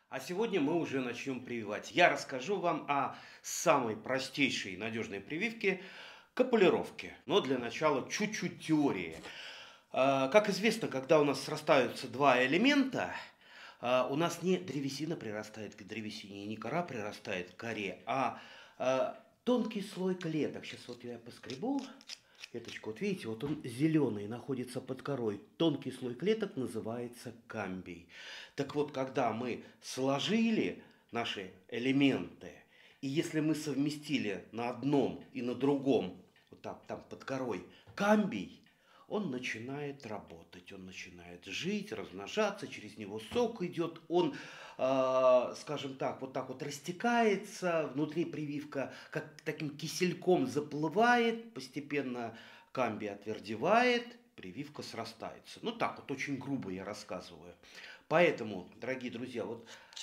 А сегодня мы уже начнем прививать. Я расскажу вам о самой простейшей и надежной прививке к полировке. Но для начала чуть-чуть теории. Как известно, когда у нас срастаются два элемента, у нас не древесина прирастает к древесине, не кора прирастает к коре, тонкий слой клеток. Сейчас вот я поскребу веточку. Вот видите, вот он зеленый, находится под корой. Тонкий слой клеток называется камбий. Так вот, когда мы сложили наши элементы, и если мы совместили на одном и на другом, вот там под корой, камбий, он начинает работать, он начинает жить, размножаться, через него сок идет, он, скажем так вот растекается, внутри прививка как таким кисельком заплывает, постепенно камбий отвердевает, прививка срастается. Ну так вот, очень грубо я рассказываю. Поэтому, дорогие друзья, вот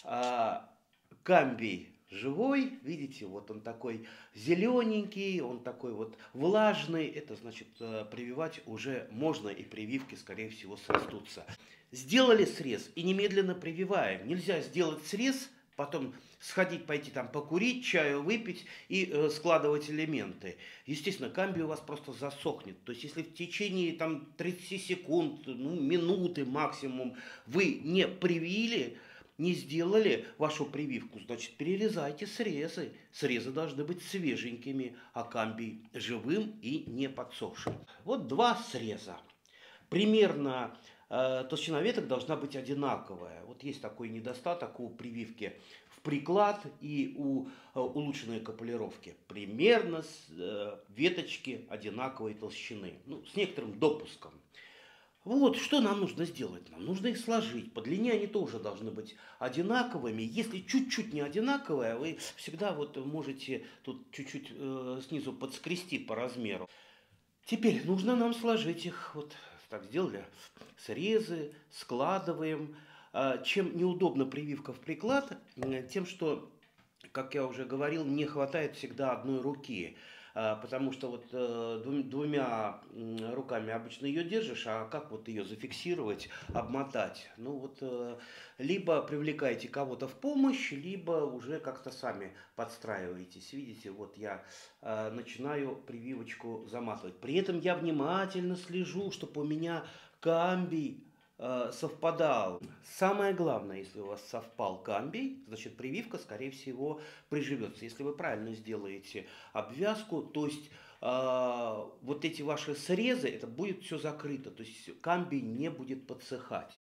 камбий живой, видите, вот он такой зелененький, он такой вот влажный, это значит прививать уже можно, и прививки, скорее всего, срастутся. Сделали срез и немедленно прививаем. Нельзя сделать срез, потом сходить, пойти там покурить, чаю выпить и складывать элементы. Естественно, камбий у вас просто засохнет. То есть, если в течение там 30 секунд, ну, минуты максимум вы не привили, не сделали вашу прививку, значит, перерезайте срезы. Срезы должны быть свеженькими, а камбий живым и не подсохшим. Вот два среза. Примерно толщина веток должна быть одинаковая. Вот есть такой недостаток у прививки в приклад и у улучшенной копулировки. Примерно веточки одинаковой толщины. Ну, с некоторым допуском. Вот, что нам нужно сделать? Нам нужно их сложить. По длине они тоже должны быть одинаковыми. Если чуть-чуть не одинаковые, вы всегда вот можете тут чуть-чуть снизу подскрести по размеру. Теперь нужно нам сложить их. Вот так сделали. Срезы, складываем. Чем неудобна прививка в приклад, тем, что, как я уже говорил, не хватает всегда одной руки. Потому что вот двумя руками обычно ее держишь, а как вот ее зафиксировать, обмотать? Ну вот либо привлекаете кого-то в помощь, либо уже как-то сами подстраиваетесь. Видите, вот я начинаю прививочку заматывать. При этом я внимательно слежу, чтобы у меня камбий совпадал. Самое главное, если у вас совпал камбий, значит прививка, скорее всего, приживется. Если вы правильно сделаете обвязку, то есть вот эти ваши срезы, это будет все закрыто, то есть камбий не будет подсыхать.